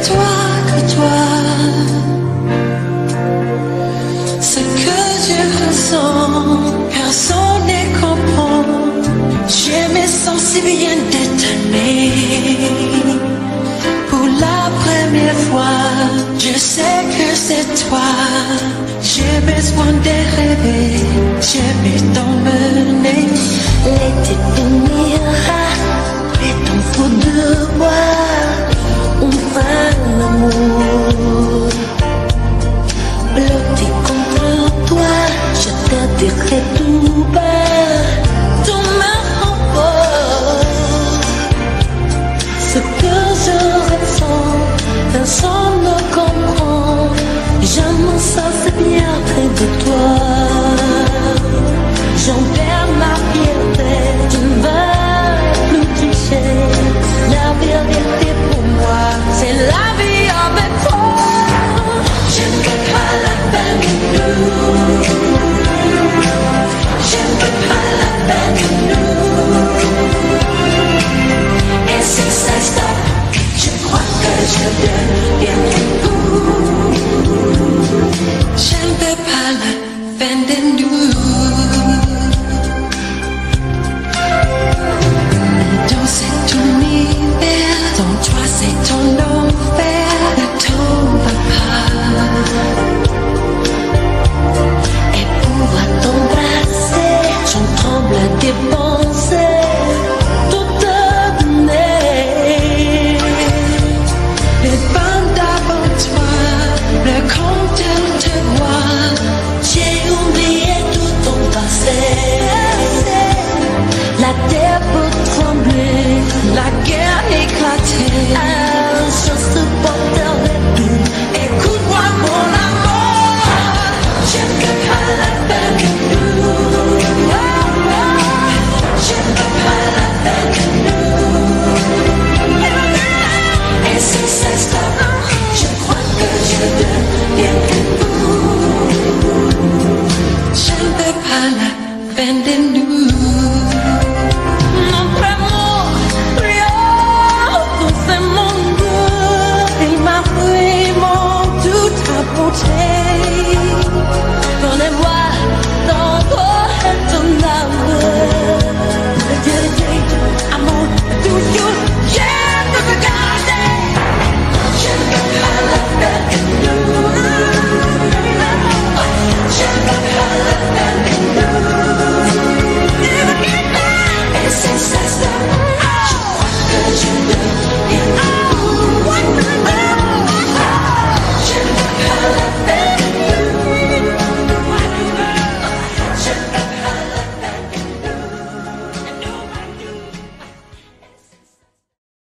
toi, que toi. Ce que je ressens, personne ne comprend. Je me sens si bien détonée. Pour la première fois, je sais que c'est toi. J'ai besoin de rêver, je vais t'emmener. L'été finira, et ton coup de bois, on fera l'amour. Bloqué contre toi, je te dirai tout bas, tout m'envole. Ce que je ressens,